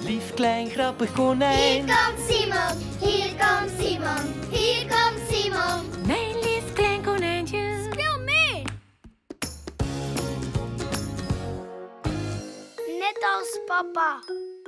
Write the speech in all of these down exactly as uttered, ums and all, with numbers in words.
lief klein grappig konijn. Hier komt Simon, hier komt Simon, hier komt Simon. Mijn lief klein konijntje. Speel mee. Net als papa.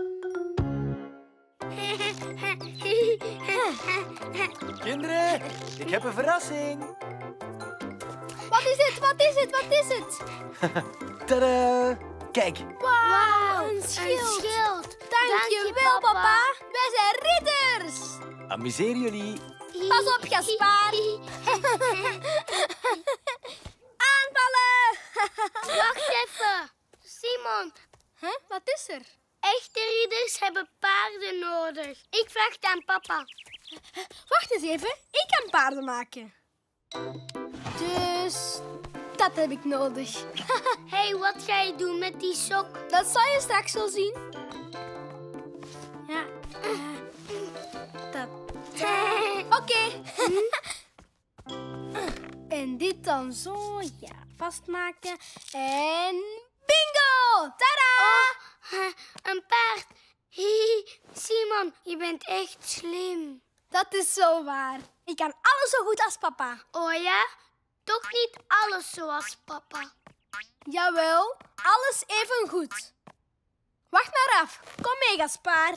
Kinderen, ik heb een verrassing. Wat is het, wat is het, wat is het? Tadaa! Kijk, Wauw, een schild. Dank je wel, papa. Wij zijn ridders. amuseer jullie. Pas op, Gaspar. Aanvallen. Wacht even. Simon. Huh? Wat is er? Echte ridders hebben paarden nodig. Ik vraag het aan papa. Wacht eens even. Ik kan paarden maken. Dus dat heb ik nodig. Hé, hey, wat ga je doen met die sok? Dat zal je straks wel zien. Ja. Uh, dat. Oké. Okay. En dit dan zo, ja, vastmaken. En bingo! Tada! Oh, een paard. Simon, je bent echt slim. Dat is zo waar. Ik kan alles zo goed als papa. Oh ja? Toch niet alles zoals papa. Jawel, alles even goed. Wacht maar af. Kom mee, Gaspar.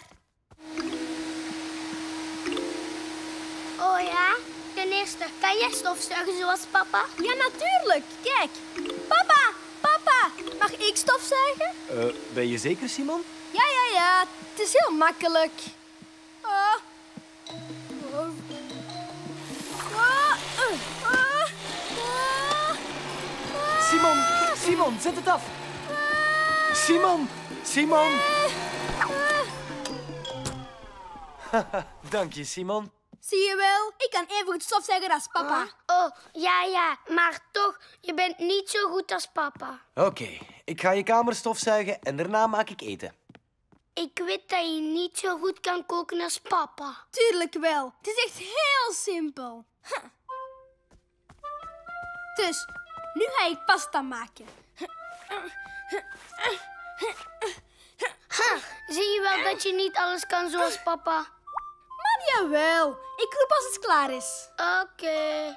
Oh ja? Ten eerste, kan jij stofzuigen zoals papa? Ja, natuurlijk. Kijk. Papa, papa, mag ik stofzuigen? Uh, ben je zeker, Simon? Ja, ja, ja. Het is heel makkelijk. Oh. Oh. Oh. Oh. Oh. Simon, Simon, zet het af. Simon, Simon. Dank je, Simon. Zie je wel, ik kan even goed stofzuigen als papa. Oh, ja, ja, maar toch, je bent niet zo goed als papa. Oké, okay, ik ga je kamer stofzuigen en daarna maak ik eten. Ik weet dat je niet zo goed kan koken als papa. Tuurlijk wel. Het is echt heel simpel. Huh. Dus, nu ga ik pasta maken. Ha, zie je wel dat je niet alles kan zoals papa? Man, jawel. Ik roep als het klaar is. Oké. Okay.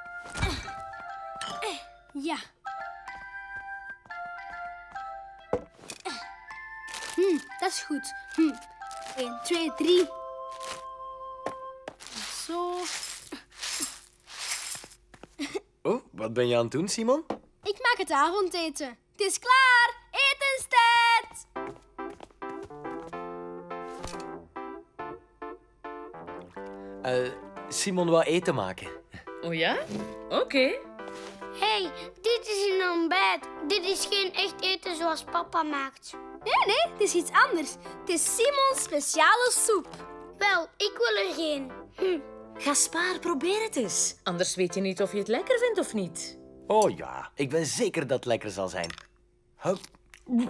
Ja. Hm, dat is goed. Hm. één, twee, drie. Zo. Oh, wat ben je aan het doen, Simon? Ik maak het avondeten. Het is klaar. Etenstijd. Uh, Simon wou eten maken. Oh ja? Oké. Okay. Hey, dit is een ontbijt. Dit is geen echt eten zoals papa maakt. Nee, nee, het is iets anders. Het is Simons speciale soep. Wel, ik wil er geen. Hm. Gaspar, probeer het eens. Anders weet je niet of je het lekker vindt of niet. Oh ja, ik ben zeker dat het lekker zal zijn. Hup. Mm.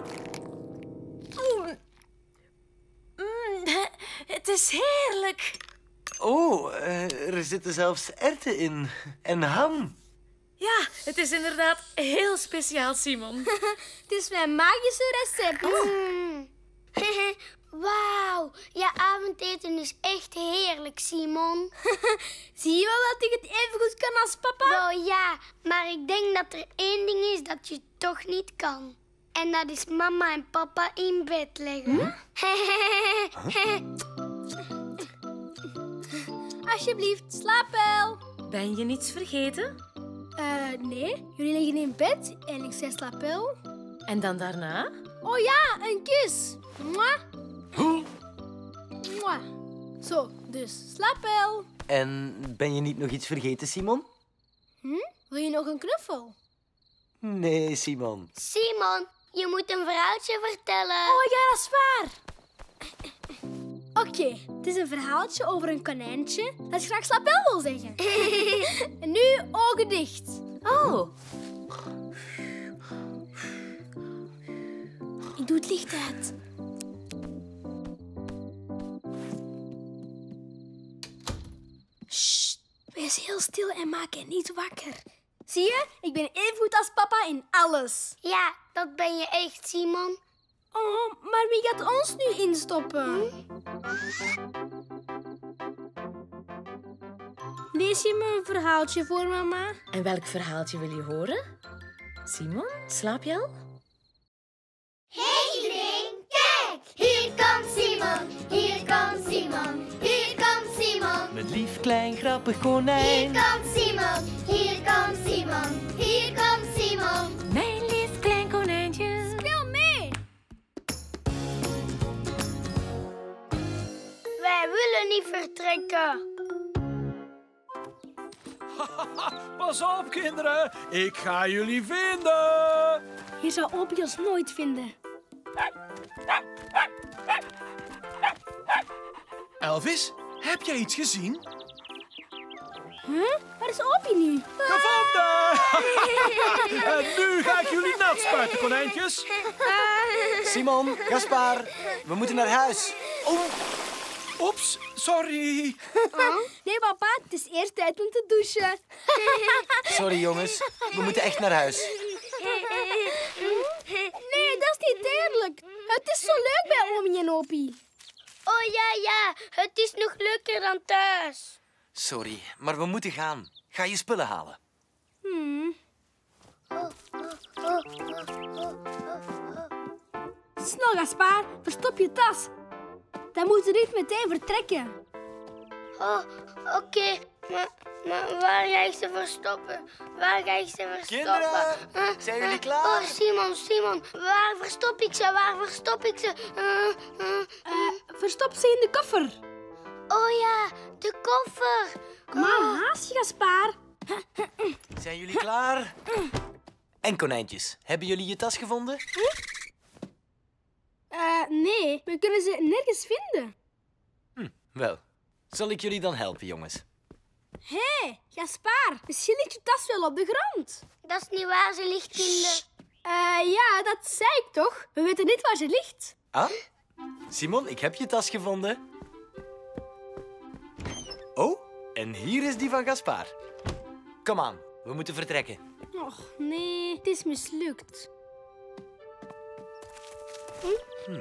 Mm, het is heerlijk. Oh, uh, er zitten zelfs erwten in. En ham. Ja, het is inderdaad heel speciaal, Simon. Het is mijn magische recept. Mm. Wauw, je avondeten is echt heerlijk, Simon. Zie je wel dat ik het even goed kan als papa? Wel ja, maar ik denk dat er één ding is dat je toch niet kan. En dat is mama en papa in bed leggen. Huh? Alsjeblieft, slaap wel. Ben je niets vergeten? Uh, nee, jullie liggen in bed en ik zei slaap wel. En dan daarna? Oh ja, een kus. Mwah. Mwah. Zo, dus slaap wel. En ben je niet nog iets vergeten, Simon? Hm? Wil je nog een knuffel? Nee, Simon. Simon, je moet een verhaaltje vertellen. Oh ja, dat is waar. Oké, okay, het is een verhaaltje over een konijntje dat graag slaap wel wil zeggen. En nu ogen dicht. Oh. Ik doe het licht uit. Sst, wees heel stil en maak je niet wakker. Zie je, ik ben even goed als papa in alles. Ja, dat ben je echt, Simon. Oh, maar wie gaat ons nu instoppen? Lees je me een verhaaltje voor, mama? En welk verhaaltje wil je horen? Simon, slaap je al? Hey iedereen, kijk! Hier komt Simon, hier komt Simon, hier komt Simon. Mijn lief klein grappig Hier konijn. komt Simon, hier komt Simon, hier komt Simon. Mijn lief klein konijntje. Speel mee! Wij willen niet vertrekken. Pas op, kinderen. Ik ga jullie vinden. Je zou Opie ons nooit vinden. Elvis, heb jij iets gezien? Huh? Waar is Opie nu? Gevonden! En nu ga ik jullie nat spuiten, konijntjes. Simon, Gaspar, we moeten naar huis. Oeps, sorry. Nee, papa, het is eerst tijd om te douchen. Sorry jongens, we moeten echt naar huis. Nee, dat is niet eerlijk. Het is zo leuk bij Omi en Opie. Oh ja, ja. Het is nog leuker dan thuis. Sorry, maar we moeten gaan. Ga je spullen halen. Hmm. Snel, Gaspar. Verstop je tas. Dan moeten we niet meteen vertrekken. Oh, oké. Okay. Maar, maar waar ga ik ze verstoppen? Waar ga ik ze verstoppen? Kinderen, Uh, zijn jullie uh, klaar? Oh, Simon, Simon. Waar verstop ik ze? Waar verstop ik ze? Uh, uh, uh. Verstop ze in de koffer. Oh ja, de koffer. Kom aan, haast je, Gaspar. Zijn jullie klaar? En konijntjes, hebben jullie je tas gevonden? Uh, nee, we kunnen ze nergens vinden. Hm, wel. Zal ik jullie dan helpen, jongens? Hé, hey, Gaspar, misschien ligt je tas wel op de grond. Dat is niet waar, ze ligt in de... Uh, ja, dat zei ik toch? We weten niet waar ze ligt. Ah? Simon, ik heb je tas gevonden. Oh, en hier is die van Gaspar. Kom aan, we moeten vertrekken. Och, nee, het is mislukt. Hm? Hm.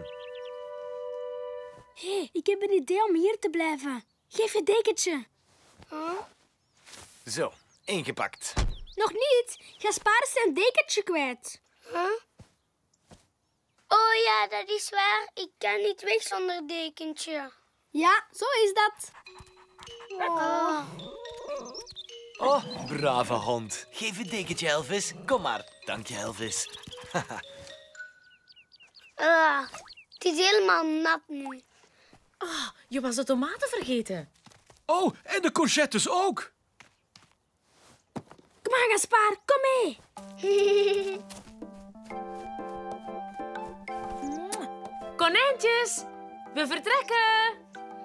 Hé, hey, ik heb een idee om hier te blijven. Geef je dekentje. Huh? Zo, ingepakt. Nog niet. Gaspar is zijn dekentje kwijt. Huh? Oh ja, dat is waar. Ik kan niet weg zonder dekentje. Ja, zo is dat. Oh. Oh, brave hond. Geef het dekentje, Elvis. Kom maar. Dank je, Elvis. uh, het is helemaal nat nu. Oh, je was de tomaten vergeten. Oh, en de courgettes ook. Kom maar, Gaspar. Kom mee. Konijntjes, we vertrekken.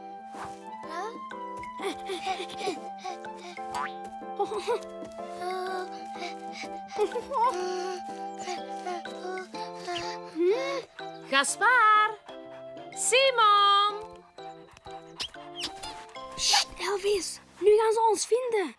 Gaspar, Simon. Sst, Elvis. Nu gaan ze ons vinden.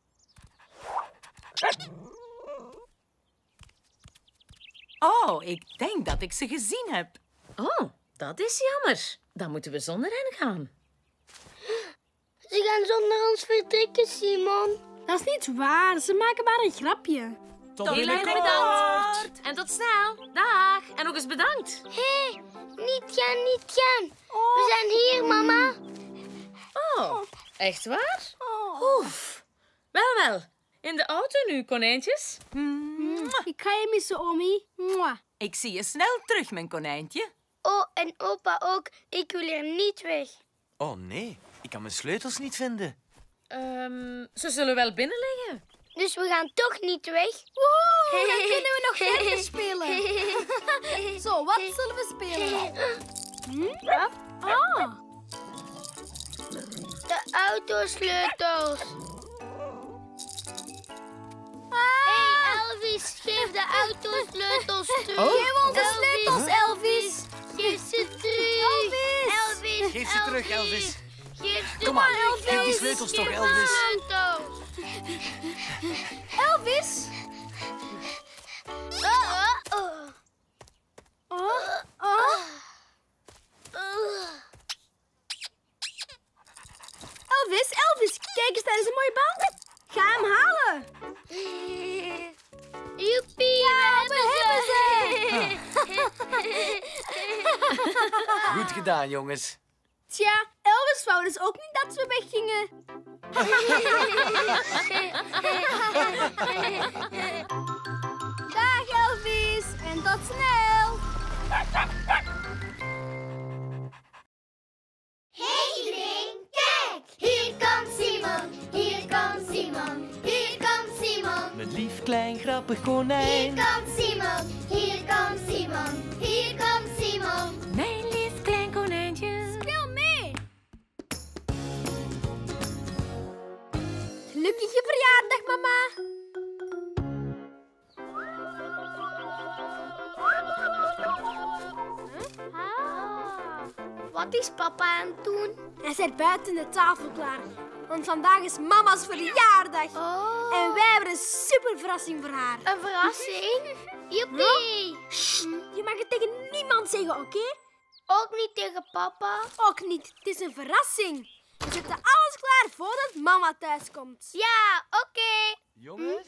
Oh, ik denk dat ik ze gezien heb. Oh, dat is jammer. Dan moeten we zonder hen gaan. Ze gaan zonder ons vertrekken, Simon. Dat is niet waar. Ze maken maar een grapje. Tot Heel erg bedankt. En tot snel. Dag. En nog eens bedankt. Hé, hey, niet gaan, niet gaan. We zijn hier, mama. Oh, echt waar? Oh. Oef. Wel, wel. In de auto nu, konijntjes. Mm. Ik ga je missen, Omi. Mwah. Ik zie je snel terug, mijn konijntje. Oh, en opa ook. Ik wil er niet weg. Oh nee, ik kan mijn sleutels niet vinden. Um, ze zullen wel binnen liggen. Dus we gaan toch niet weg? Woe, dan kunnen we nog verder spelen. Zo, wat zullen we spelen? Hm? Ah. De autosleutels. Hey Elvis, geef de autosleutels terug. Oh? Geef ons de sleutels, Elvis. Geef ze terug. Elvis. Elvis. Geef ze terug, Elvis. Geef ze Kom maar, terug, geef die sleutels toch, Geef Elvis. de sleutels. Elvis? Oh, oh, oh. Oh, oh. Joepie, ja, we hebben ze! Goed gedaan, jongens. Tja, Elvis wou dus ook niet dat we weggingen. Dag Elvis, en tot snel! Hey iedereen, kijk! Hier komt Simon, hier komt Simon, hier komt Simon. Met lief, klein, grappig Hier konijn. komt Simon, hier komt Simon, hier komt Simon. Mijn lief klein konijntje. Speel mee! Gelukkige verjaardag, mama! Wat is papa aan het doen? Hij zet buiten de tafel klaar. Want vandaag is mama's verjaardag. Oh. En wij hebben een super verrassing voor haar. Een verrassing? Joepie! Je mag het tegen niemand zeggen, oké? Ook niet tegen papa? Ook niet. Het is een verrassing. We zetten alles klaar voordat mama thuis komt. Ja, oké. Jongens?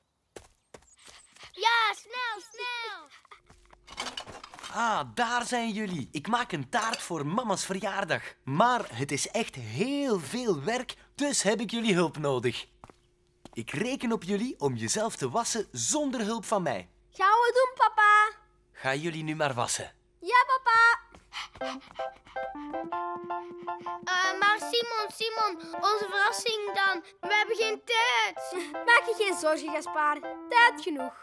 Ja, snel, snel. Ah, daar zijn jullie. Ik maak een taart voor mama's verjaardag. Maar het is echt heel veel werk, dus heb ik jullie hulp nodig. Ik reken op jullie om jezelf te wassen zonder hulp van mij. Gaan we doen, papa. Ga jullie nu maar wassen. Ja, papa. Uh, maar Simon, Simon, onze verrassing dan. We hebben geen tijd. Maak je geen zorgen, Gaspar. Tijd genoeg.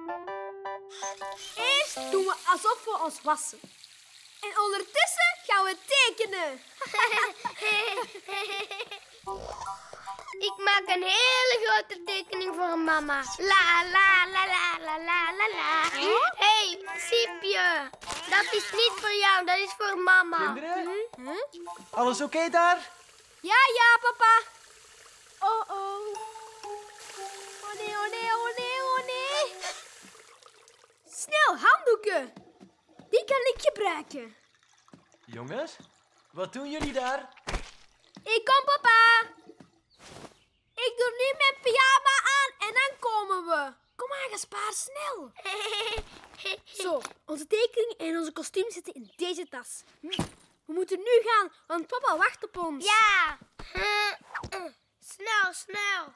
Eerst doen we alsof we ons wassen. En ondertussen gaan we tekenen. Ik maak een hele grote tekening voor mama. La la la la la la la la. Hé, hey, Siepje. Dat is niet voor jou, dat is voor mama. Kinderen? Hm? Alles oké daar? Ja, ja, papa. Oh, oh. Oh nee, oh nee, oh nee, oh nee. Snel, handdoeken. Die kan ik gebruiken. Jongens, wat doen jullie daar? Ik kom, papa. Ik doe nu mijn pyjama aan en dan komen we. Kom maar, Gaspar, snel. Zo, onze tekening en onze kostuum zitten in deze tas. We moeten nu gaan, want papa wacht op ons. Ja. Snel, snel.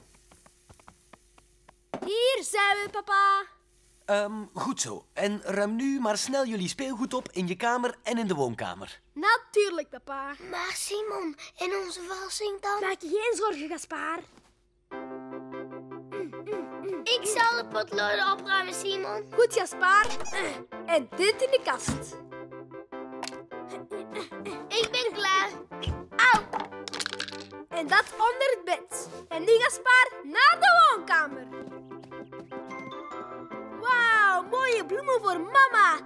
Hier zijn we, papa. Ehm, goed zo. En ruim nu maar snel jullie speelgoed op in je kamer en in de woonkamer. Natuurlijk, papa. Maar Simon, en onze verrassing dan? Maak je geen zorgen, Gaspar. Ik zal de potloden opruimen, Simon. Goed, Gaspar. En dit in de kast. Ik ben klaar. Au. En dat onder het bed. En nu, Gaspar, naar de woonkamer. Wauw, mooie bloemen voor mama.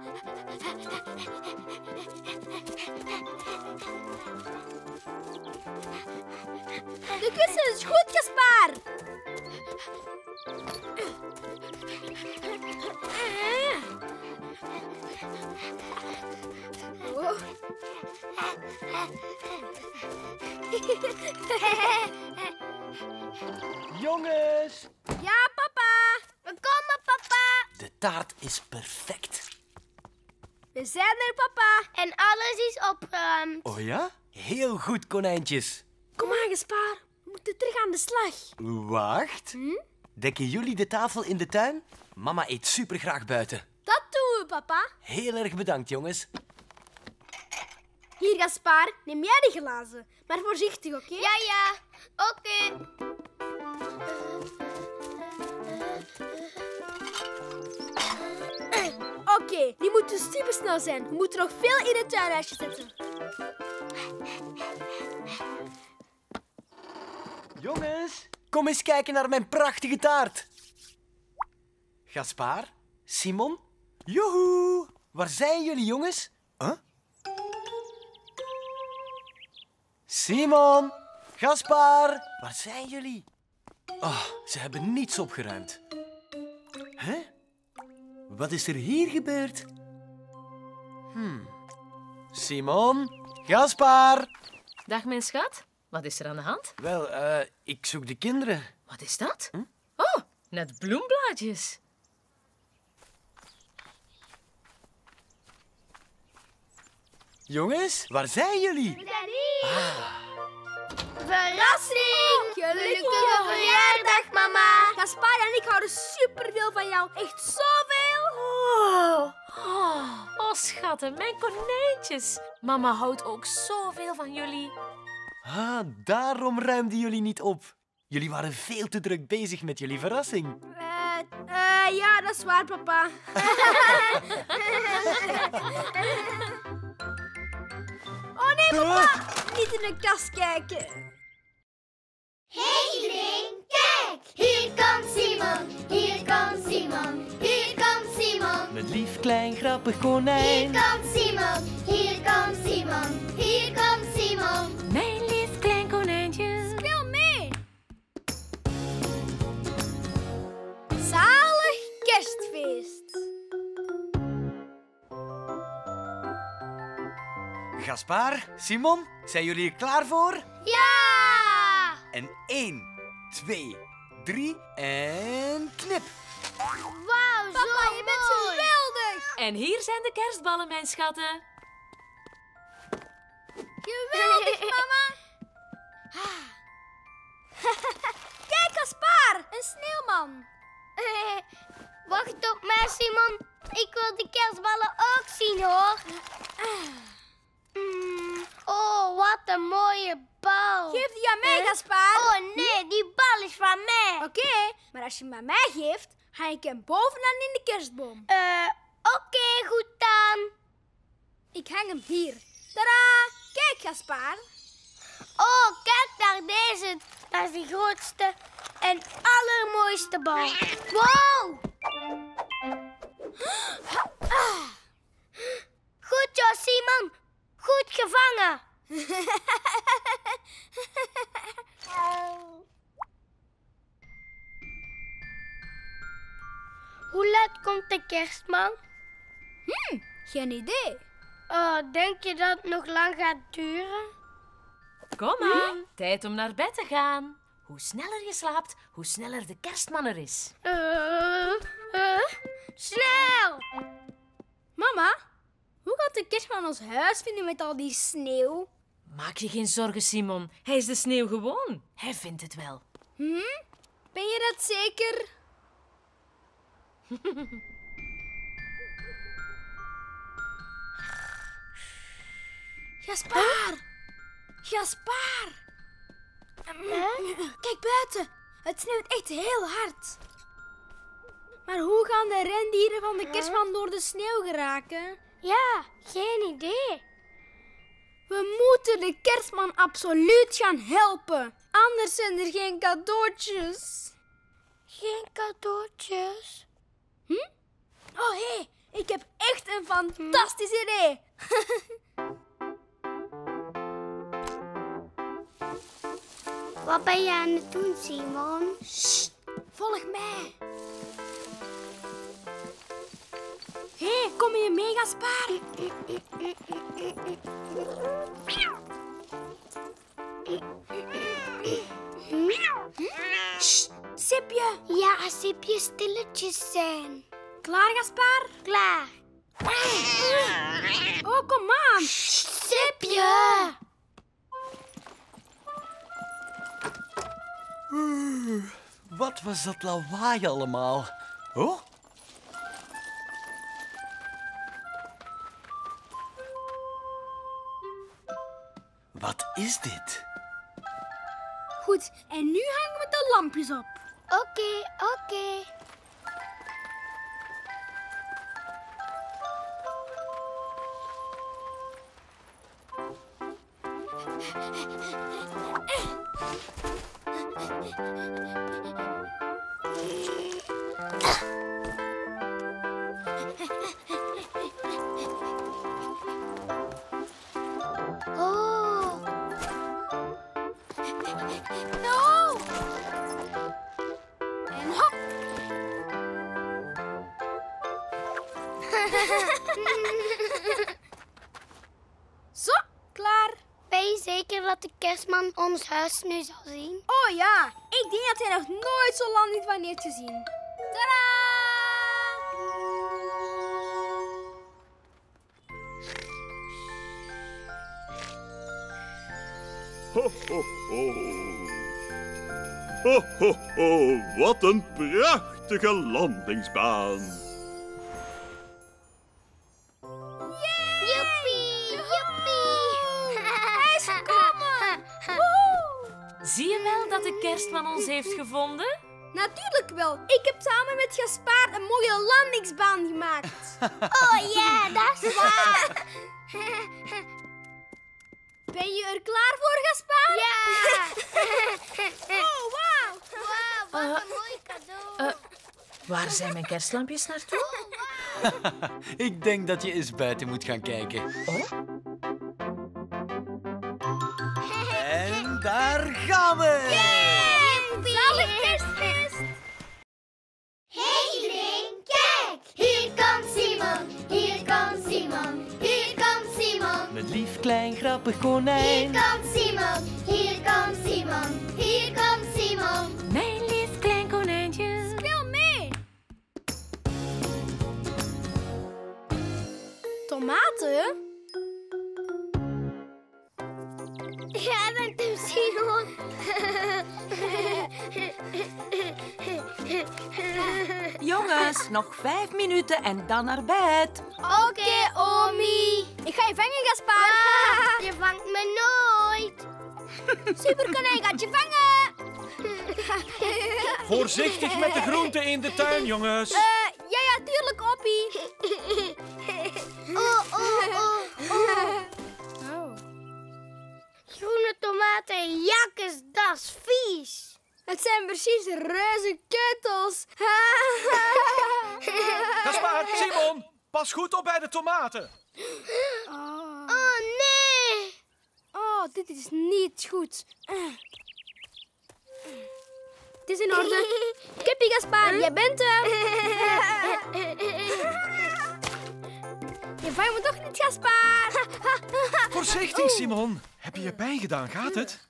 De kussen is goed, Gaspar. Oh. Jongens! Ja, papa. We komen, papa. De taart is perfect. We zijn er, papa. En alles is opgeruimd. Oh ja? Heel goed, konijntjes. Kom maar, Gaspar. We moeten terug aan de slag. Wacht. Hm? Dekken jullie de tafel in de tuin? Mama eet supergraag buiten. Dat doen we, papa. Heel erg bedankt, jongens. Hier, Gaspar, neem jij de glazen. Maar voorzichtig, oké? Ja, ja. Oké. Oké, okay, die moeten supersnel zijn. We moeten nog veel in het tuinhuisje zetten. Jongens, kom eens kijken naar mijn prachtige taart. Gaspar, Simon, joehoe. Waar zijn jullie, jongens? Huh? Simon, Gaspar, waar zijn jullie? Oh, ze hebben niets opgeruimd. Hè? Huh? Wat is er hier gebeurd? Hmm. Simon, Gaspar. Dag, mijn schat. Wat is er aan de hand? Wel, uh, ik zoek de kinderen. Wat is dat? Hm? Oh, Net bloemblaadjes. Jongens, waar zijn jullie? Verrassing! Gelukkige verjaardag, mama! Gaspar en ik houden superveel van jou. Echt zoveel! Oh, oh, oh schatten, mijn konijntjes. Mama houdt ook zoveel van jullie. Ah, daarom ruimden jullie niet op. Jullie waren veel te druk bezig met jullie verrassing. Eh, eh, ja, dat is waar, papa. Oh nee, papa! Niet in de kast kijken. Hey iedereen, kijk! Hier komt Simon, hier komt Simon, hier komt Simon. Met lief, klein, grappig Hier konijn. komt Simon, hier komt Simon, hier komt Simon. Mijn lief klein konijntje. Speel mee! Zalig kerstfeest. Gaspar, Simon, zijn jullie er klaar voor? Ja! En één, twee, drie en knip. Wauw, zo Papa, je bent mooi. geweldig. En hier zijn de kerstballen, mijn schatten. Geweldig, mama. Kijk, Gaspar, een sneeuwman. Wacht op mij, Simon. Ik wil de kerstballen ook zien, hoor. Mm, oh, wat een mooie bal. Geef die aan mij, Gaspar. Oh nee, die bal is van mij. Oké, maar als je hem aan mij geeft, ga ik hem bovenaan in de kerstboom. Eh, oké, goed dan. Ik hang hem hier. Tadaa! Kijk, Gaspar. Oh, kijk naar deze. Dat is de grootste en allermooiste bal. Wow! Goed zo, Simon. Goed gevangen. Hoe laat komt de kerstman? Hm, geen idee. Oh, denk je dat het nog lang gaat duren? Kom aan, tijd om naar bed te gaan. Hoe sneller je slaapt, hoe sneller de kerstman er is. Uh, uh, snel! Mama, hoe gaat de kerstman ons huis vinden met al die sneeuw? Maak je geen zorgen, Simon. Hij is de sneeuw gewoon. Hij vindt het wel. Hm? Ben je dat zeker? Gaspar! Gaspar! Kijk buiten. Het sneeuwt echt heel hard. Maar hoe gaan de rendieren van de kerstman door de sneeuw geraken? Ja, geen idee. We moeten de kerstman absoluut gaan helpen. Anders zijn er geen cadeautjes. Geen cadeautjes. Hm? Oh, hé. Hey, ik heb echt een fantastisch idee. Wat ben je aan het doen, Simon? Sst, volg mij. Hé, hey, kom je mee, Gaspar? Sst, Sipje. Ja, Sipje, stilletjes zijn. Klaar, Gaspar? Klaar. Oh, kom aan. Sipje! Wat was dat lawaai allemaal? Oh? Wat is dit? Goed, en nu hangen we de lampjes op. Oké, oké. Oh. No! En hop. Zo, klaar. Ben je zeker dat de kerstman ons huis nu zal zien? Oh ja, ik denk dat hij nog nooit zo lang niet van heeft gezien. Tadaa! Ho, ho, ho. Ho, ho, ho. Wat een prachtige landingsbaan. Joepie, joepie. Hij is gekomen! Zie je wel dat de kerstman ons heeft gevonden? Natuurlijk wel. Ik heb samen met Gaspar een mooie landingsbaan gemaakt. Oh ja, dat is waar. Ben je er klaar voor, Gaspar? Ja. Oh, wauw. Wauw, wat een mooi cadeau. Uh, waar zijn mijn kerstlampjes naartoe? Ik denk dat je eens buiten moet gaan kijken. Oh? En daar gaan we! Zalig kerstfeest. Hey iedereen, kijk! Hier komt Simon, hier komt Simon, hier komt Simon. Met lief klein grappig Hier konijn. komt Simon, hier komt Simon, hier komt Simon. Mijn lief klein konijntje. Speel mee. Tomaten? Jij bent hem, Simon. Jongens, nog vijf minuten en dan naar bed. Oké, Omi. Ik ga je vangen, Gaspar. Je vangt me nooit. Super konijn gaat je vangen. Voorzichtig met de groenten in de tuin, jongens. Eh, ja, ja, tuurlijk, Oppie. Oh, oh, oh, oh. Oh. Groene tomaten, jakkes, dat is vies. Het zijn precies reuze keutels. Gaspar, Simon, pas goed op bij de tomaten. Oh. Oh, nee. Oh, dit is niet goed. Uh. Het is in orde. Kippie, Gaspar, jij bent er. Je vangt me toch niet, Gaspar. Voorzichtig, Simon. Heb je je pijn gedaan? Gaat het?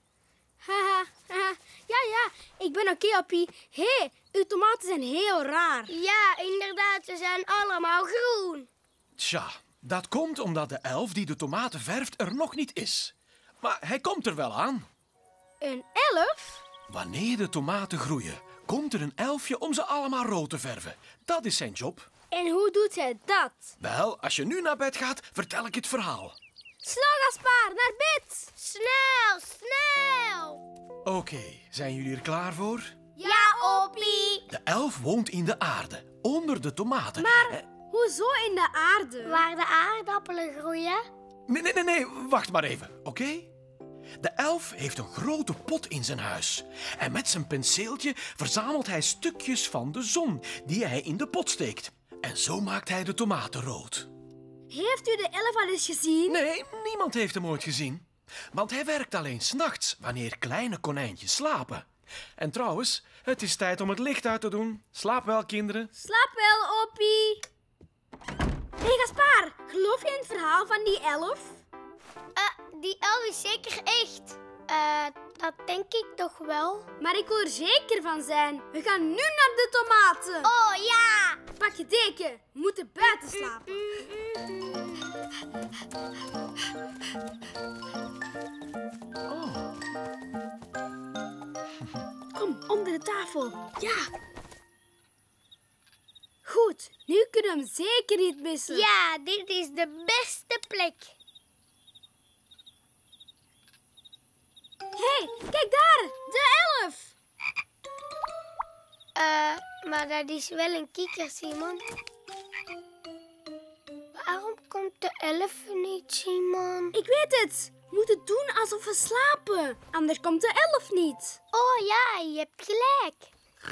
Ja, ja, ik ben oké, Oppie. Hé, hey, uw tomaten zijn heel raar. Ja, inderdaad, ze zijn allemaal groen. Tja, dat komt omdat de elf die de tomaten verft er nog niet is. Maar hij komt er wel aan. Een elf? Wanneer de tomaten groeien, komt er een elfje om ze allemaal rood te verven. Dat is zijn job. En hoe doet hij dat? Wel, als je nu naar bed gaat, vertel ik het verhaal. Snel, Gaspar, naar bed. Snel, snel. Oké, zijn jullie er klaar voor? Ja, Oppie. De elf woont in de aarde, onder de tomaten. Maar Eh, hoezo in de aarde? Waar de aardappelen groeien. Nee, nee, nee, nee, wacht maar even, oké? De elf heeft een grote pot in zijn huis. En met zijn penseeltje verzamelt hij stukjes van de zon die hij in de pot steekt. En zo maakt hij de tomaten rood. Heeft u de elf al eens gezien? Nee, niemand heeft hem ooit gezien. Want hij werkt alleen 's nachts, wanneer kleine konijntjes slapen. En trouwens, het is tijd om het licht uit te doen. Slaap wel, kinderen. Slaap wel, Oppie. Hé, hey, Gaspar, geloof je in het verhaal van die elf? Uh, die elf is zeker echt. Uh, dat denk ik toch wel. Maar ik wil er zeker van zijn. We gaan nu naar de tomaten. Oh ja! Pak je deken. We moeten buiten slapen. Oh. Kom, onder de tafel. Ja. Goed, nu kunnen we hem zeker niet missen. Ja, dit is de beste plek. Hé, hey, kijk daar. De elf. Uh, maar dat is wel een kikker, Simon. Waarom komt de elf niet, Simon? Ik weet het. We moeten doen alsof we slapen. Anders komt de elf niet. Oh ja, je hebt gelijk.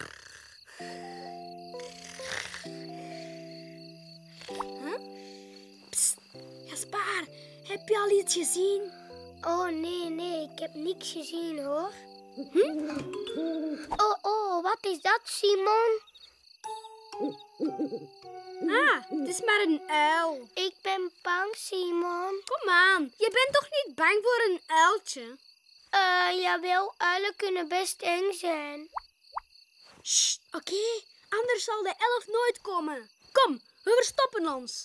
Huh? Psst, Gaspar, heb je al iets gezien? Oh nee, nee, ik heb niks gezien hoor. Hm? Oh, oh, wat is dat, Simon? Ah, het is maar een uil. Ik ben bang, Simon. Kom aan, je bent toch niet bang voor een uiltje? Eh, jawel, uilen kunnen best eng zijn. Sst, oké. Anders zal de elf nooit komen. Kom, we verstoppen ons.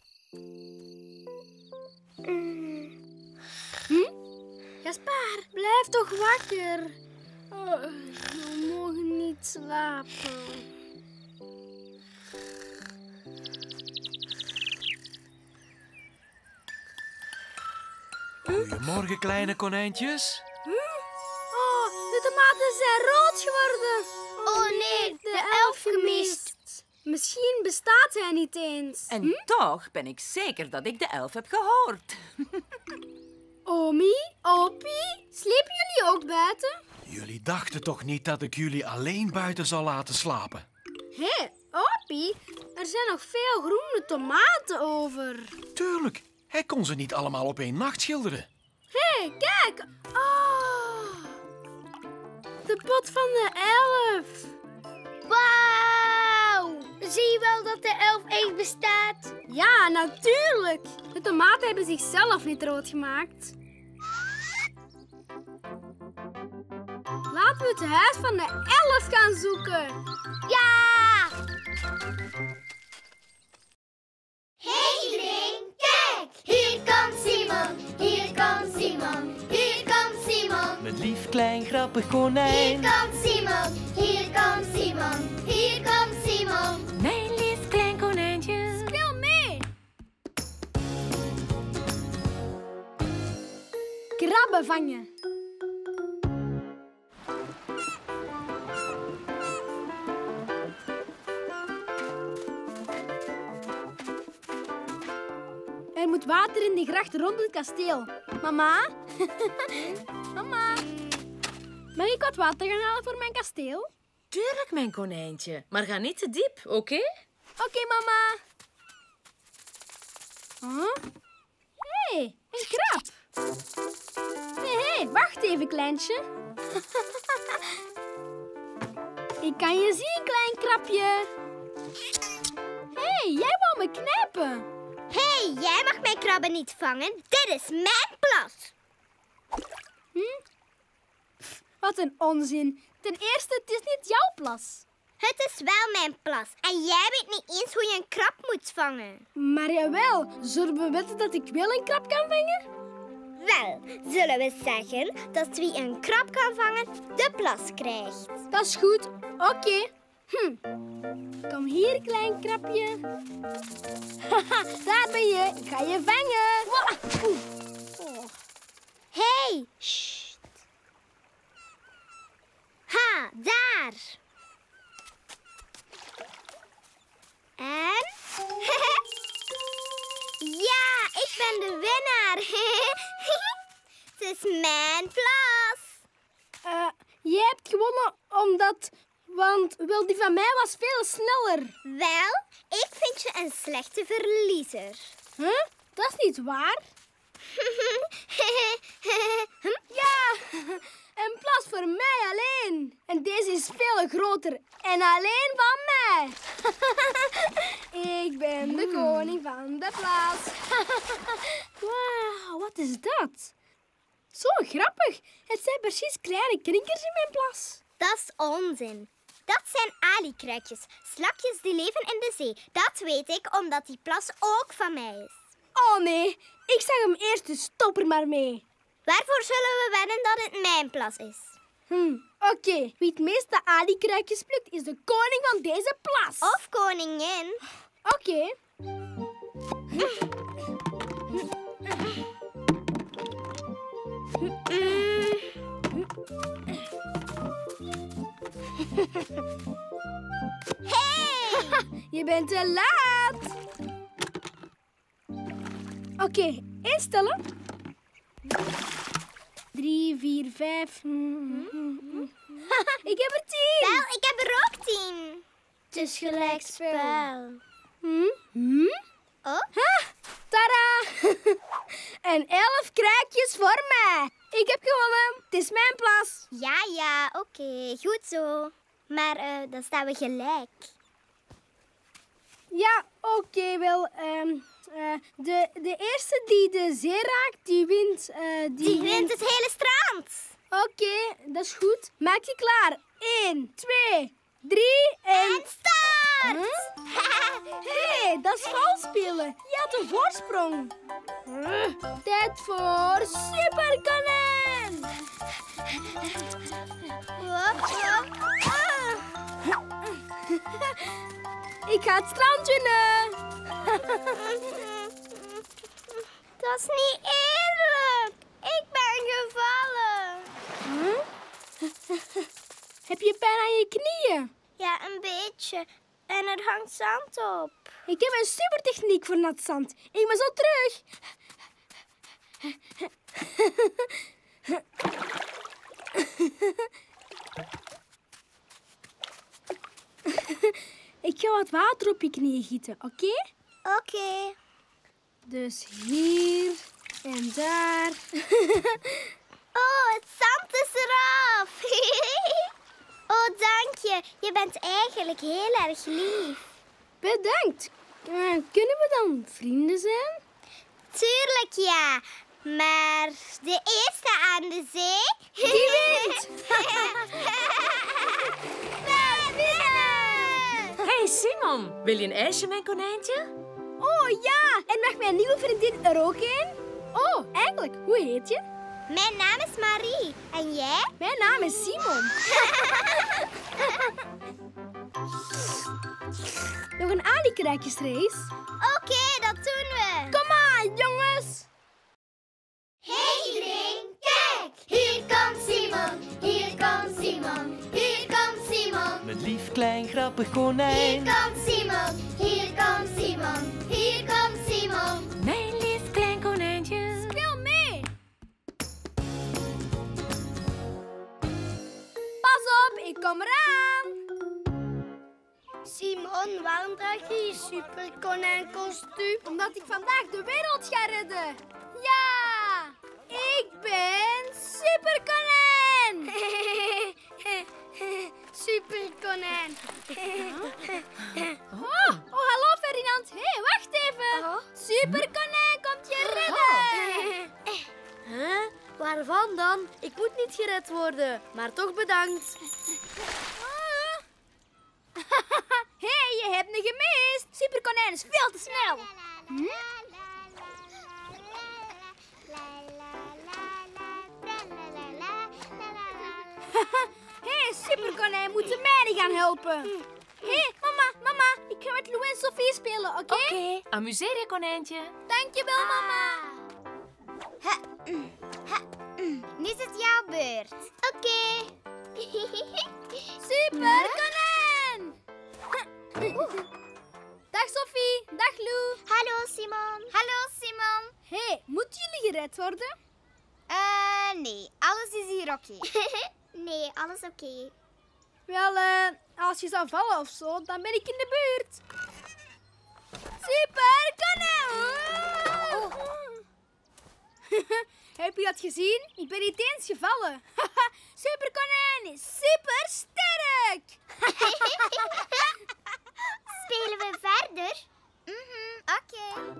Mm. Hm? Gaspar, blijf toch wakker. Oh, we mogen niet slapen. Goedemorgen, kleine konijntjes. Oh, de tomaten zijn rood geworden. Oh nee, de elf gemist. Misschien bestaat hij niet eens. En toch ben ik zeker dat ik de elf heb gehoord. Omi, Opie, sliepen jullie ook buiten? Jullie dachten toch niet dat ik jullie alleen buiten zal laten slapen? Hé, hey, Opie, er zijn nog veel groene tomaten over. Tuurlijk, hij kon ze niet allemaal op één nacht schilderen. Hé, hey, kijk. Oh, de pot van de elf. Wauw! Zie je wel dat de elf echt bestaat? Ja, natuurlijk. De tomaten hebben zichzelf niet rood gemaakt. Laten we het huis van de elf gaan zoeken. Ja! Hey iedereen, kijk! Hier komt Simon, hier komt Simon, hier komt Simon. Mijn lief klein grappig Hier konijn. komt Simon, hier komt Simon, hier komt Simon. Mijn lief klein konijntje. Speel mee. Krabben vangen. Er moet water in de gracht rond het kasteel. Mama? Mama? Mag ik wat water gaan halen voor mijn kasteel? Tuurlijk, mijn konijntje. Maar ga niet te diep, oké? Oké, mama. Huh? Hé, hey, een krab. Hé, hey, hey, wacht even, kleintje. Ik kan je zien, klein krabje. Hé, hey, jij wou me knijpen. Hé, hey, jij mag mijn krabben niet vangen. Dit is mijn plas. Hm? Pff, wat een onzin. Ten eerste, het is niet jouw plas. Het is wel mijn plas. En jij weet niet eens hoe je een krab moet vangen. Maar jawel, zullen we wetten dat ik wel een krab kan vangen? Wel, zullen we zeggen dat wie een krab kan vangen, de plas krijgt. Dat is goed. Oké. Okay. Hm. Kom hier, klein krabje. Haha, daar ben je. Ik ga je vangen. Oh. Hey, sst. Ha, daar. En? Ja, ik ben de winnaar. Het is mijn plas. Uh, jij hebt gewonnen omdat... Want wel, die van mij was veel sneller. Wel, ik vind je een slechte verliezer. Huh? Dat is niet waar. Ja, een plas voor mij alleen. En deze is veel groter en alleen van mij. Ik ben de koning van de plas. Wauw, wat is dat? Zo grappig. Het zijn precies kleine krinkers in mijn plas. Dat is onzin. Dat zijn alikruikjes, slakjes die leven in de zee. Dat weet ik omdat die plas ook van mij is. Oh nee, ik zag hem eerst, dus stop er maar mee. Waarvoor zullen we wedden dat het mijn plas is? Hm, oké. Okay. Wie het meeste alikruikjes plukt, is de koning van deze plas. Of koningin. Oké. Okay. Hey! Je bent te laat. Oké, okay, instellen. Drie, vier, vijf. Ik heb er tien. Wel, ik heb er ook tien. Het is gelijk spel. Hm? Hm? Oh? Ha, tada! En elf kruikjes voor mij. Ik heb gewonnen. Het is mijn plas. Ja, ja, oké. Okay. Goed zo. Maar uh, dan staan we gelijk. Ja, oké, okay, wel. Um, uh, de, de eerste die de zee raakt, die wint... Uh, die, die wint het hele strand. Oké, okay, dat is goed. Maak je klaar. Eén, twee, drie en... En start! Hé, hey, dat is vals spelen. Je had een voorsprong. Uh, tijd voor Superkonijn. Ik ga het strand winnen. Dat is niet eerlijk. Ik ben gevallen. Huh? Heb je pijn aan je knieën? Ja, een beetje. En er hangt zand op. Ik heb een supertechniek voor nat zand. Ik ben zo terug. Ik ga wat water op je knieën gieten, oké? Okay? Oké. Okay. Dus hier en daar. Oh, het zand is eraf. Oh, dank je. Je bent eigenlijk heel erg lief. Bedankt. Uh, kunnen we dan vrienden zijn? Tuurlijk ja. Maar de eerste aan de zee... Die wint! Hey Simon, wil je een ijsje, mijn konijntje? Oh ja, en mag mijn nieuwe vriendin er ook een? Oh, eigenlijk, hoe heet je? Mijn naam is Marie. En jij? Mijn naam is Simon. Nog een alikruikjesrace? Oké, okay, dat doen we. Kom aan, jongens. Hey iedereen, kijk! Hier komt Simon, hier komt Simon, hier komt Simon. Met lief klein grappig konijn. Hier komt Simon, hier komt Simon, hier komt Simon. Mijn lief klein konijntje. Speel mee. Pas op, ik kom eraan. Simon, waarom draag je je superkonijnkostuum? Omdat ik vandaag de wereld ga redden. Ja, ik ben Superkonijn. Superkonijn. Oh, oh, hallo Ferdinand. Hé, hey, wacht even. Oh. Superkonijn komt je redden. Huh? Waarvan dan? Ik moet niet gered worden, maar toch bedankt. Hé, hey, je hebt me gemist. Superkonijn is veel te snel. Hm? Hé, hey, Superkonijn, moeten mij niet gaan helpen. Hé, hey, mama, mama, ik ga met Lou en Sophie spelen, oké? Oké, okay. Amuseer je, konijntje. Dankjewel, mama. Ha, ha, nu is het jouw beurt. Oké. Okay. Superkonijn! Dag Sophie, dag Lou. Hallo Simon. Hallo Simon. Hé, hey, moeten jullie gered worden? Eh, uh, nee, alles is hier oké. Okay. Nee, alles oké. Okay. Wel, uh, als je zou vallen of zo, dan ben ik in de buurt. Superkonijn! Oh. Heb je dat gezien? Ik ben niet eens gevallen. Superkonijn is super sterk. Spelen we verder? Mhm, oké. Okay.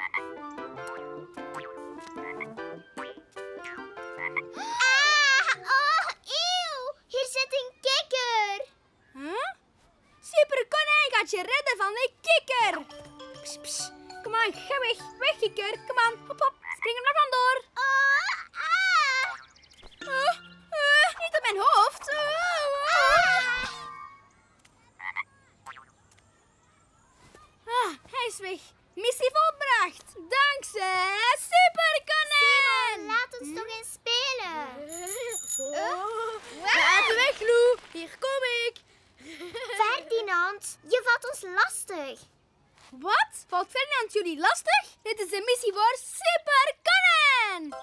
Ah, oh, eeuw. Hier zit een kikker. Huh? Superkonijn gaat je redden van een kikker. Pss, pss. Kom aan, ga weg. Weg, kikker. Kom aan, hop, hop. Spring er maar vandoor. Oh, ah. Uh, uh, niet op mijn hoofd. Uh, uh. Ah, hij is weg. Missie volbracht. Dankzij Superkonijn. Simon, laat ons hm? toch eens spelen. Oh. Laat uh. weg, Lou. Hier kom ik. Ferdinand, je valt ons lastig. Wat? Valt Ferdinand jullie lastig? Dit is een missie voor Superkonijn.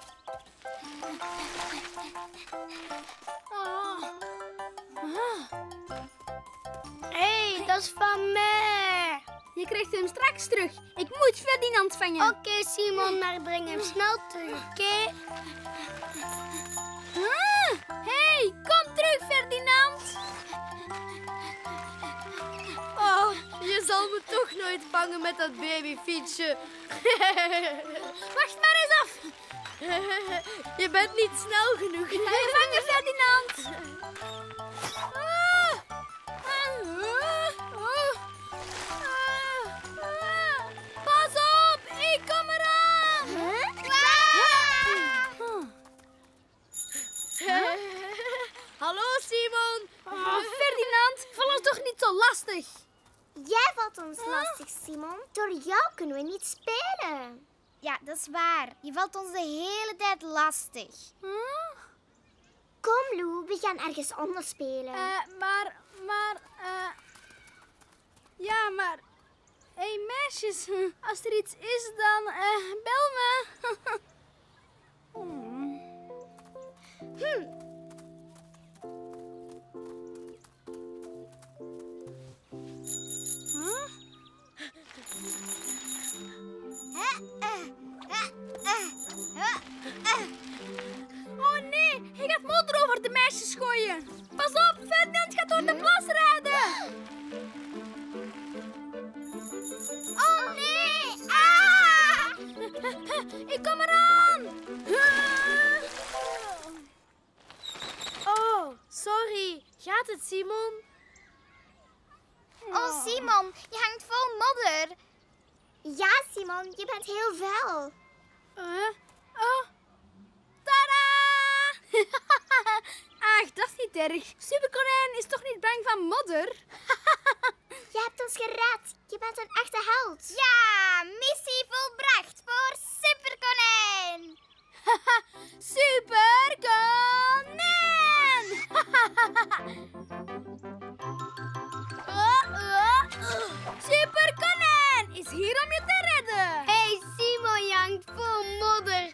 Oh. Ah. Hé, hey, dat is van mij. Je krijgt hem straks terug. Ik moet Ferdinand vangen. Oké, okay, Simon, maar breng hem snel terug, oké? Okay? Ah, hey, kom terug, Ferdinand. Oh, je zal me het toch nooit vangen met dat babyfietsje. Wacht maar eens af. Je bent niet snel genoeg. Ga je vangen, Ferdinand? Ah. Pas op, ik kom eraan. Hallo, Simon. Oh, Ferdinand, val ons toch niet zo lastig. Jij valt ons lastig, Simon. Door jou kunnen we niet spelen. Ja, dat is waar. Je valt ons de hele tijd lastig. Huh? Kom, Lou, we gaan ergens anders spelen. Uh, maar, maar, uh... ja, maar... Hé, hey, meisjes, als er iets is, dan uh, bel me. hmm. Hm. Huh? Oh nee, hij gaat modder over de meisjes gooien. Pas op, Ferdinand gaat door de plas rijden. Oh nee! Ah! Ik kom eraan. Oh, sorry. Gaat het, Simon? Oh, Simon, je hangt vol modder. Ja, Simon, je bent heel vuil. Uh, oh. Tada! Ach, dat is niet erg. Superkonijn is toch niet bang van modder? Je hebt ons gered. Je bent een echte held. Ja, missie volbracht voor Superkonijn. Superkonijn! Superkonijn is hier om je te redden. Hey, Simon, je hangt vol modder.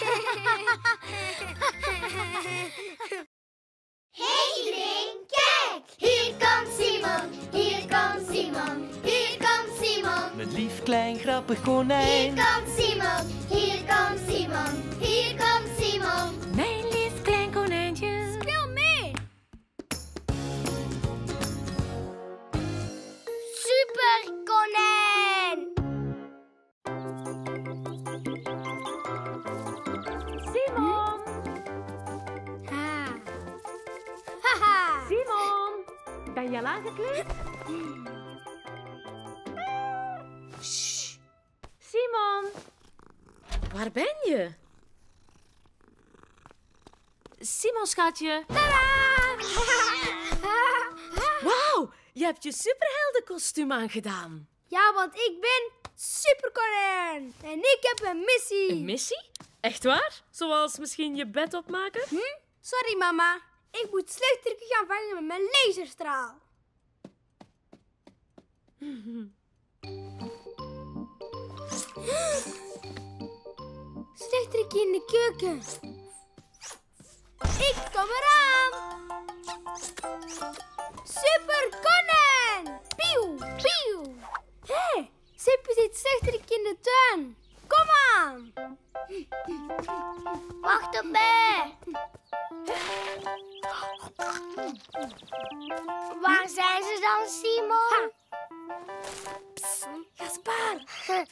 Hey iedereen, kijk! Hier komt Simon, hier komt Simon, hier komt Simon. Mijn lief klein grappig konijn. Hier komt Simon, hier komt Simon, hier komt Simon. Mijn lief klein konijntje. Speel mee. Superkonijn! Simon! Ha. Haha. Simon! Ben je al aangekleed? Shh. Simon! Waar ben je? Simon, schatje. Wauw, je hebt je superheldenkostuum aangedaan. Ja, want ik ben Superkonijn. En ik heb een missie. Een missie? Echt waar? Zoals misschien je bed opmaken? Hm? Sorry, mama. Ik moet slechteriken gaan vangen met mijn laserstraal. Slechterik in de keuken. Ik kom eraan. Superkonijn. Pieuw, pieuw. Hé, hey, Sippy zit slechterik in de tuin. Kom aan. Wacht op mij. Waar zijn ze dan, Simon? Psst, Gaspar.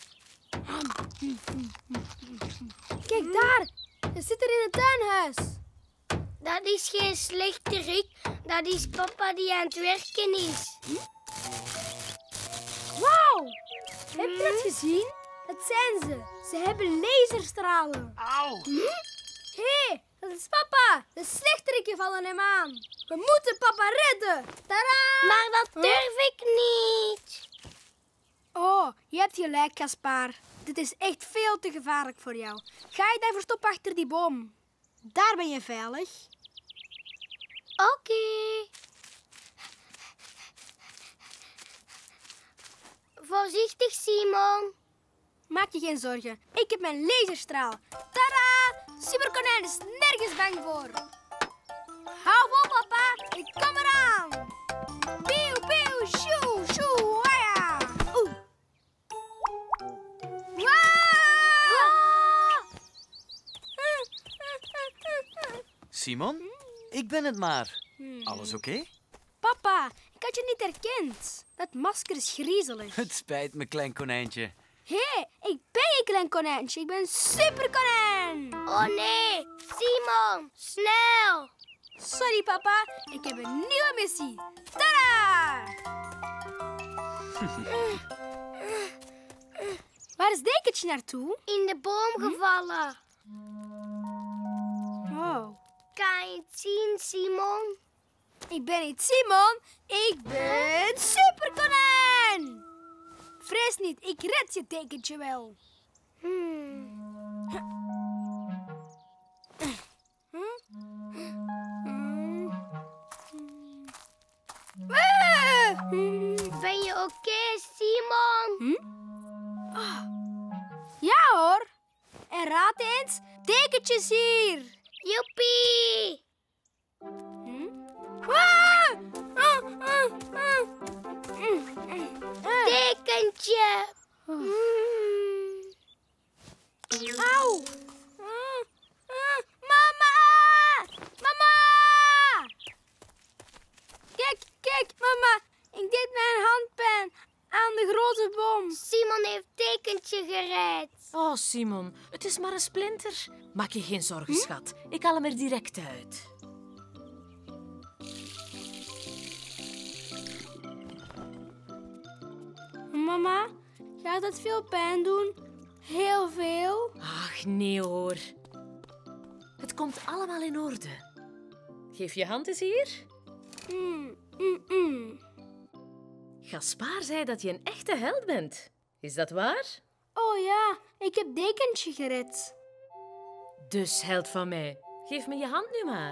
Kijk daar. Ze zit er in het tuinhuis. Dat is geen slechterik. Dat is papa die aan het werken is. Wauw. Heb je dat gezien? Het zijn ze. Ze hebben laserstralen. Auw. Hé, hey, dat is papa. De slechteriken vallen hem aan. We moeten papa redden. Tadaa! Maar dat durf ik niet. Oh, je hebt gelijk, Gaspar. Dit is echt veel te gevaarlijk voor jou. Ga je daar verstoppen achter die boom. Daar ben je veilig. Oké. Okay. Voorzichtig, Simon. Maak je geen zorgen. Ik heb mijn laserstraal. Tada! Superkonijn is nergens bang voor. Hou vol, papa. Ik kom eraan. Pieuw, pieuw, shoo, shoo, waya. Oeh. Simon, ik ben het maar. Alles oké? Papa, ik had je niet herkend. Dat masker is griezelig. Het spijt me, klein konijntje. Hé, hey, ik ben geen klein konijntje. Ik ben superkonijn. Oh nee, Simon, snel. Sorry, papa. Ik heb een nieuwe missie. Tada! Waar is Dekentje naartoe? In de boom gevallen. Oh. Kan je het zien, Simon? Ik ben niet Simon. Ik ben superkonijn. Vrees niet, ik red je Dekentje wel. Hmm. Ah! Ben je oké, Simon? Hm? Oh. Ja hoor. En raad eens, Dekentje is hier. Joepie! Hm? Ah! Ah, ah, ah. Dekentje. Hmm. Auw. Ah, ah. Mama! Mama! Kijk, kijk, mama. Ik deed mijn handpijn aan de grote boom. Simon heeft Dekentje gered. Oh, Simon, het is maar een splinter. Maak je geen zorgen, schat. Ik haal hem er direct uit. Mama, gaat het veel pijn doen? Heel veel? Ach, nee hoor. Het komt allemaal in orde. Geef je hand eens hier. Mm, mm, mm. Gaspar zei dat je een echte held bent. Is dat waar? Oh ja, ik heb Dekentje gered. Dus held van mij. Geef me je hand nu maar.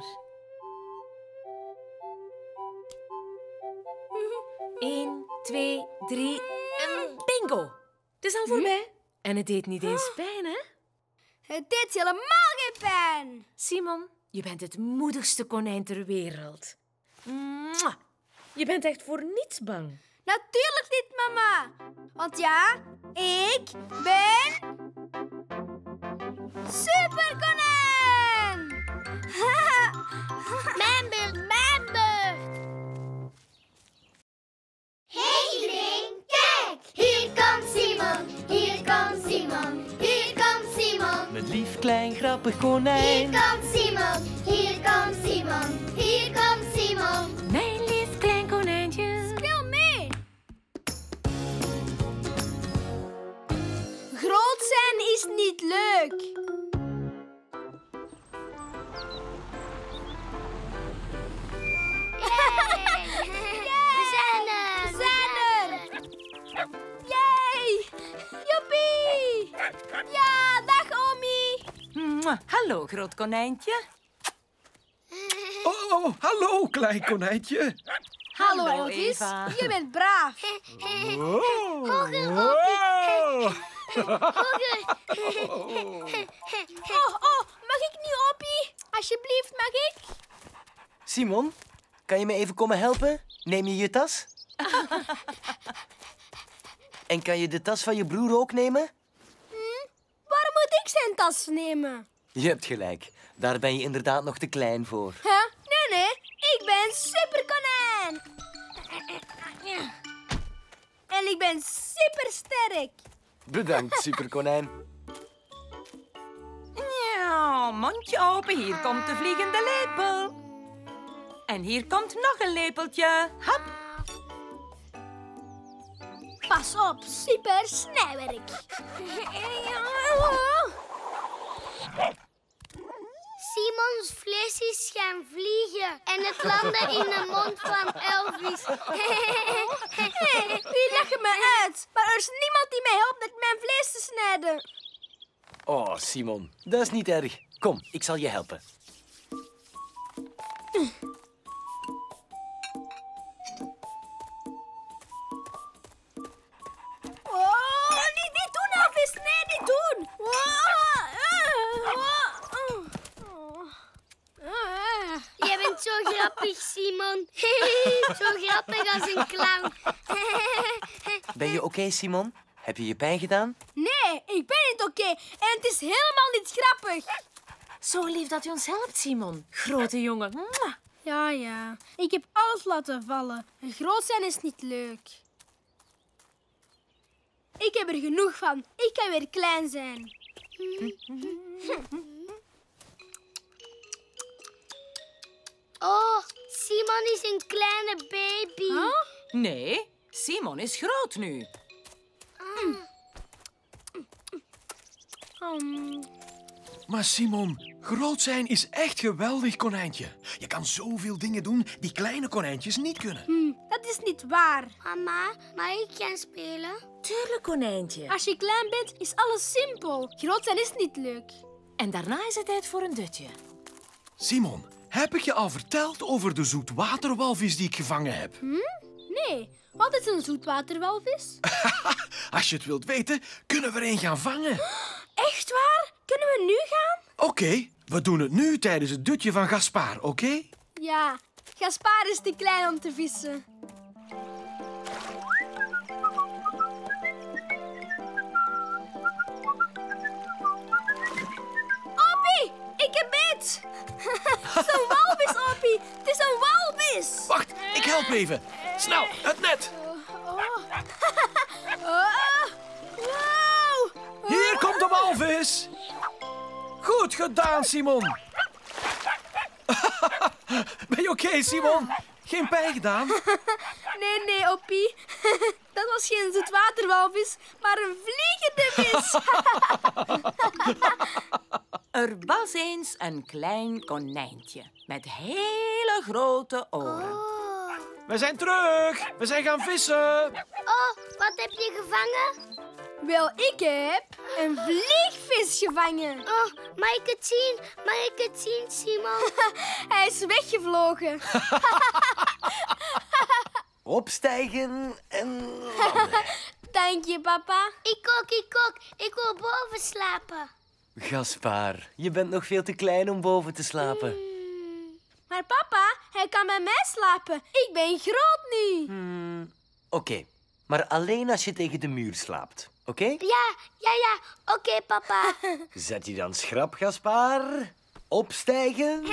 Eén, twee, drie en bingo! Het is al voorbij. En het deed niet eens pijn, hè? Het deed helemaal geen pijn. Simon, je bent het moedigste konijn ter wereld. Mwah! Je bent echt voor niets bang. Natuurlijk niet, mama. Want ja, ik ben... Superkonijn! Mijn beurt, mijn beurt. Hey iedereen, kijk! Hier komt Simon, hier komt Simon, hier komt Simon. Mijn lief klein grappig Hier konijn. komt Simon, hier komt Simon, hier komt Simon. Mijn lief klein konijntje. Speel mee. Groot zijn is niet leuk. We zijn er, We zijn er. Yay! Joepie! Ja, dag Omi. Mwah. Hallo, groot konijntje. Oh, oh, hallo, klein konijntje. Hallo, Hallo, Elvis. Eva. Je bent braaf. Oh. Hoger, Wow. Oh, oh, mag ik niet, Oppie? Alsjeblieft, mag ik? Simon, kan je me even komen helpen? Neem je je tas? En kan je de tas van je broer ook nemen? Waarom moet ik zijn tas nemen? Je hebt gelijk. Daar ben je inderdaad nog te klein voor. Huh? Nee, nee. Ik ben superkonijn. En ik ben supersterk. Bedankt, superkonijn. Ja, mondje open, hier komt de vliegende lepel. En hier komt nog een lepeltje. Hap. Pas op, super snijwerk. Simons vleesjes gaan vliegen en het landde in de mond van Elvis. Hey, u lacht me uit. Maar er is niemand die mij helpt met mijn vlees te snijden. Oh, Simon, dat is niet erg. Kom, ik zal je helpen. Oh, niet, niet doen, Elvis. Nee, niet doen. Oh, oh, oh. Jij bent zo grappig, Simon. Zo grappig als een clown. Ben je oké, Simon? Heb je je pijn gedaan? Nee, ik ben niet oké. En het is helemaal niet grappig. Zo lief dat je ons helpt, Simon. Grote jongen. Mwah. Ja, ja. Ik heb alles laten vallen. En groot zijn is niet leuk. Ik heb er genoeg van. Ik kan weer klein zijn. Oh, Simon is een kleine baby. Huh? Nee, Simon is groot nu. Um, Maar Simon, groot zijn is echt geweldig, konijntje. Je kan zoveel dingen doen die kleine konijntjes niet kunnen. hm, dat is niet waar. Mama, mag ik gaan spelen? Tuurlijk, konijntje. Als je klein bent, is alles simpel. Groot zijn is niet leuk. En daarna is het tijd voor een dutje. Simon, heb ik je al verteld over de zoetwaterwalvis die ik gevangen heb? Nee, wat is een zoetwaterwalvis? Als je het wilt weten, kunnen we er een gaan vangen. Echt waar? Kunnen we nu gaan? Oké, we doen het nu tijdens het dutje van Gaspar, oké? Ja, Gaspar is te klein om te vissen. Opie, ik heb het! Het is een walvis, Opie. Het is een walvis. Wacht, ik help even. Snel, het net. Oh, wow. Hier komt de walvis. Goed gedaan, Simon. Ben je oké, Simon? Geen pijn gedaan? Nee, nee, Oppie. Dat was geen zoetwaterwalvis, maar een vliegende vis. Er was eens een klein konijntje met hele grote oren. Oh. We zijn terug. We zijn gaan vissen. Oh, wat heb je gevangen? Wel, ik heb een vliegvis gevangen. Oh, mag ik het zien? Mag ik het zien, Simon? Hij is weggevlogen. Opstijgen en landen. Dank je, papa. Ik ook, ik ook. Ik wil boven slapen. Gaspar, je bent nog veel te klein om boven te slapen. Maar papa, hij kan bij mij slapen. Ik ben groot nu. Oké, maar alleen als je tegen de muur slaapt. Oké? Ja, ja, ja. Oké, papa. Zet je dan schrap, Gaspar. Opstijgen.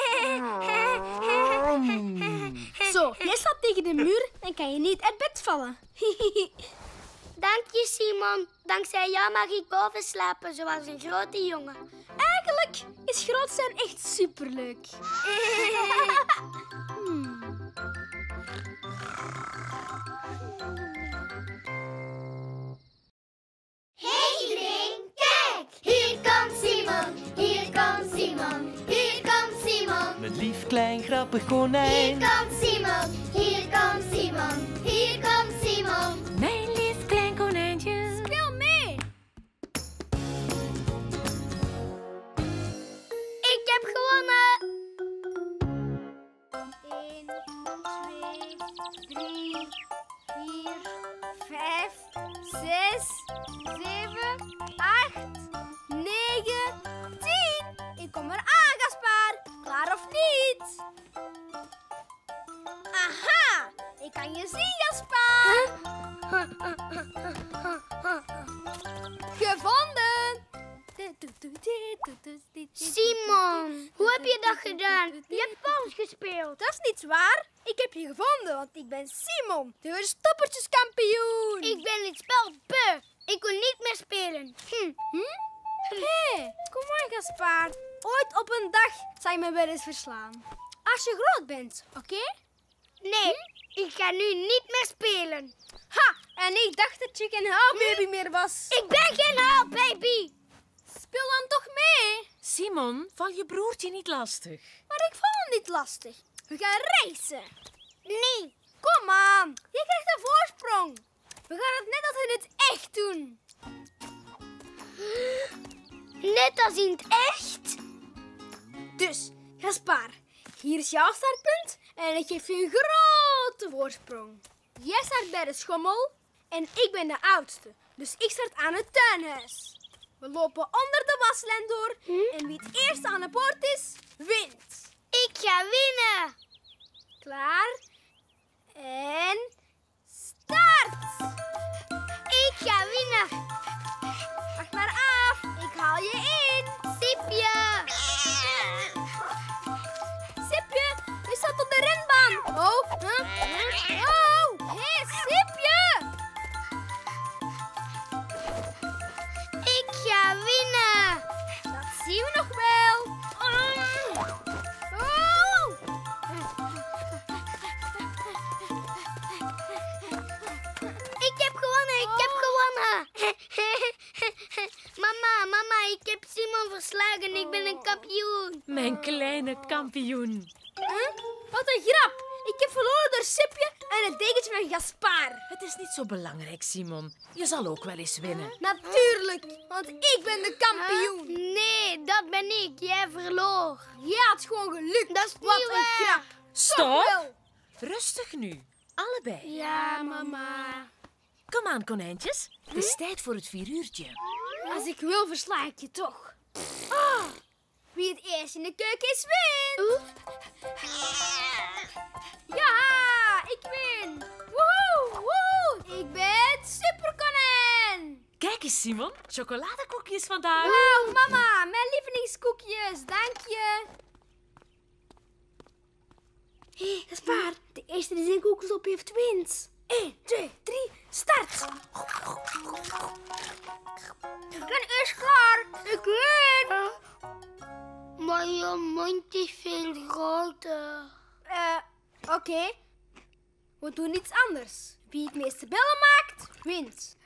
Zo, jij slaapt tegen de muur, dan kan je niet uit bed vallen. Dank je, Simon. Dankzij jou mag ik boven slapen, zoals een grote jongen. Eigenlijk is groot zijn echt superleuk. Hey iedereen, kijk! Hier komt Simon, hier komt Simon, hier komt Simon. Mijn lief klein grappig Hier konijn. komt Simon, hier komt Simon, hier komt Simon. Mijn lief klein konijntje. Speel mee. Ik heb gewonnen. één, twee, drie, vier, vijf, zes, zeven, acht, negen, tien. Ik kom eraan, Gaspar. Klaar of niet? Aha! Ik kan je zien, Gaspar. Gevonden. Simon, hoe heb je dat gedaan? Je hebt vals gespeeld. Dat is niet waar. Ik heb je gevonden, want ik ben Simon, de verstoppertjeskampioen. Ik ben het spel beu. Ik wil niet meer spelen. Hm. Hé, hey, kom maar, Gaspar. Ooit op een dag zal je me wel eens verslaan. Als je groot bent, oké? Nee, ik ga nu niet meer spelen. Ha, en ik dacht dat je geen huilbaby meer was. Ik ben geen huilbaby. Speel dan toch mee. Simon, val je broertje niet lastig? Maar ik vond het niet lastig. We gaan racen. Nee. Kom aan, je krijgt een voorsprong. We gaan het net als in het echt doen. Net als in het echt. Dus, Gaspar, hier is jouw startpunt en ik geef je een grote voorsprong. Jij start bij de schommel en ik ben de oudste, dus ik start aan het tuinhuis. We lopen onder de waslijn door en wie het eerst aan de poort is, wint. Ik ga winnen. Klaar? En start! Ik ga winnen. Wacht maar af, ik haal je in. Sipje. Sipje, is dat zien we nog wel. Oh. Ik heb gewonnen, ik heb gewonnen. Mama, mama, ik heb Simon verslagen. Ik ben een kampioen. Mijn kleine kampioen. Huh? Wat een grap. Ik heb verloren door Sipje en het dekentje van Gaspar. Het is niet zo belangrijk, Simon. Je zal ook wel eens winnen. Natuurlijk, want ik ben de kampioen. Huh? Nee, dat ben ik. Jij verloor. Jij had gewoon geluk. Dat is niet Wat een waar. grap. Stop! Wel. Rustig nu. Allebei. Ja, mama. Kom aan, konijntjes. Het is tijd voor het vieruurtje. Als ik wil, versla ik je toch. Ah, wie het eerst in de keuken is, wint. Ja, ik win. Woehoe, woehoe. Ik ben Superkonijn. Kijk eens, Simon. Chocoladekoekjes vandaag. Wauw, mama, mijn lievelingskoekjes. Dank je. Hé, hey, Gaspar. De eerste die zijn koekjes op heeft, wint. één, twee, drie, start. Ik ben eerst klaar. Ik win. Maar je mond is veel groter. Eh, oké. Okay. We doen iets anders. Wie het meeste bellen maakt, wint.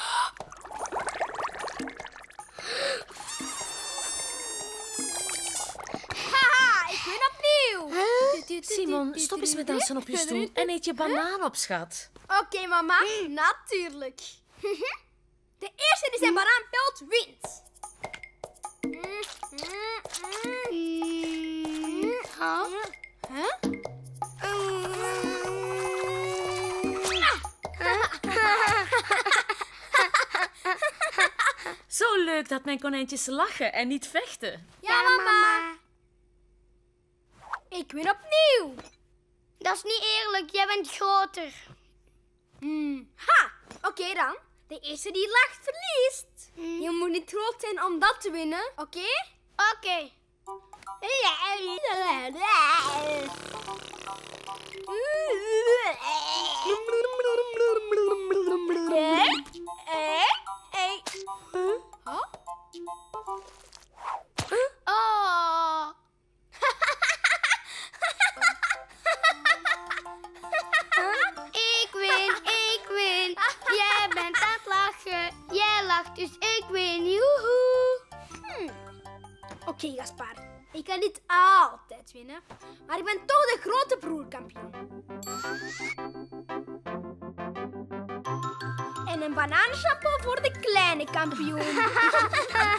Haha, ik win opnieuw. Simon, stop eens met dansen op je stoel en eet je banaan op, schat. Oké, okay, mama. Natuurlijk. De eerste die zijn banaan pelt, wint. Huh? Huh? Zo leuk dat mijn konijntjes lachen en niet vechten. Ja, mama. Ik win opnieuw. Dat is niet eerlijk, jij bent groter. Hmm. Ha, oké okay, dan. De eerste die lacht, verliest. Hmm. Je moet niet groot zijn om dat te winnen, oké? Okay? Oké. Okay. Oh. Ik win, ik win. Jij bent aan het lachen. Jij lacht, dus ik win. Joehoe. Hmm. Oké, okay, Gaspar. Ik kan niet altijd winnen, maar ik ben toch de grote broerkampioen. En een banaanshampoo voor de kleine kampioen.